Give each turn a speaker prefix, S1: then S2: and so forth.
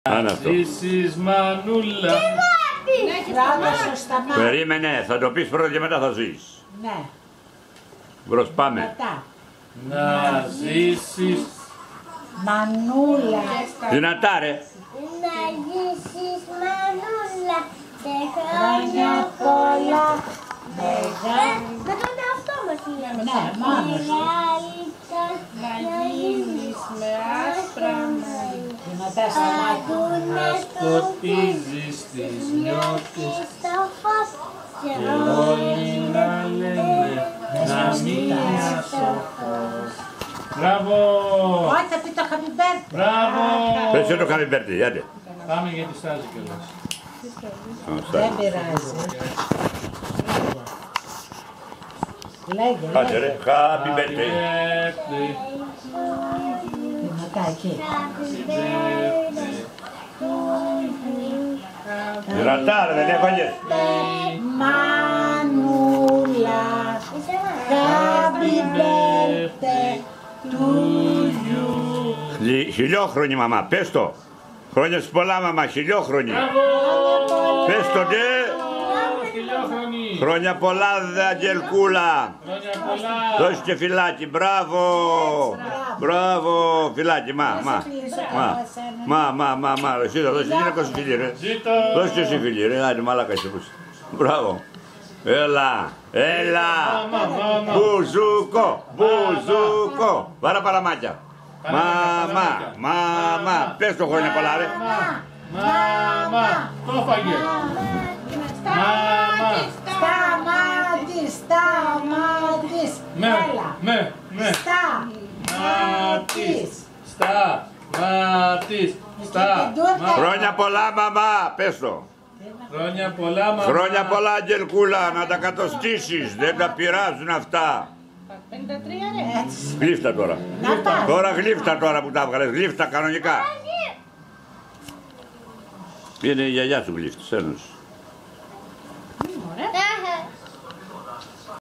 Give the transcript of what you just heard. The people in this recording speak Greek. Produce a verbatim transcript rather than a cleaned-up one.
S1: Να ζήσεις μανούλα.
S2: Περίμενε, θα το πεις πρώτα και μετά θα ζεις.
S3: Ναι.
S2: Μπρος, πάμε.
S3: Μετά.
S1: Να ζήσεις
S3: Μανούλα.
S2: Δυνατά ρε.
S4: Να ζήσεις μανούλα.
S3: Χρόνια πολλά. Μεγάλη.
S4: Να κάνουμε αυτό μας λέμε.
S3: Ναι, μόνος.
S4: Να γίνεις με άσπρα μαλλιά.
S3: Δυνατά στα μάτια.
S4: Να
S1: σκοτίζεις τις νιώτες
S4: στο φως.
S1: και όλοι να λένε να μία σοφός. Μπράβο!
S3: Όχι, θα πει το happy birthday.
S1: Μπράβο!
S2: Πες το happy birthday, άντε.
S1: Πάμε γιατί στάζει κιόλας.
S3: Δεν πειράζει. Λέγε,
S2: Άντε
S3: λέγε.
S2: ρε, happy birthday.
S1: Birthday.
S3: Δυνατά εκεί.
S2: Δυνατά ρε, δεν έφαγες.
S3: Μανούλα. Happy birthday to you.
S2: Χιλι- Χιλιόχρονη μαμά, πες το. Χρόνια σου πολλά μαμά, χιλιόχρονη.
S1: Μπράβο!
S2: Πες το ναι.
S1: Χιλιόχρονη!
S2: Χρόνια πολλά δε Αγγελκούλα.
S1: Χρόνια πολλά!
S2: Δώσε και φυλάκι, μπράβο. Μπράβο, φυλάκι, μα, μα. Μα, μα, μα, μα, μα. Εσύ θα δώσεις γυναίκα σου φιλί ρε.
S1: Ζήτω!
S2: Δώσε και εσύ φιλί ρε, άντε μαλάκα είσαι πούς. Μπράβο. Έλα, έλα.
S1: Μάμα, μάμα!
S2: Μπουζούκο, μπουζούκο. Βάρα παραμάκια. Μαμά, μαμά. Πες το χρόνια πολλά ρε.
S1: Μάμα! Το φάγε! Μάμα!
S3: Σταμάτης, σταμάτης.
S1: Με,
S3: Έλα.
S1: με, με!
S3: Σταμάτης.
S1: Στα! Μάτις! Στα! Μα-
S2: Χρόνια πολλά μαμά, πες το.
S1: Χρόνια πολλά μαμά!
S2: Χρόνια πολλά Αγγελκούλα, να τα κατοστήσεις, δεν τα πειράζουν αυτά.
S3: Έτσι.
S2: Γλύφτα τώρα.
S3: Να πας.
S2: Τώρα γλύφτα τώρα που τα έβγαλες, γλύφτα κανονικά. Είναι η γιαγιά σου γλύφτης, ένωση.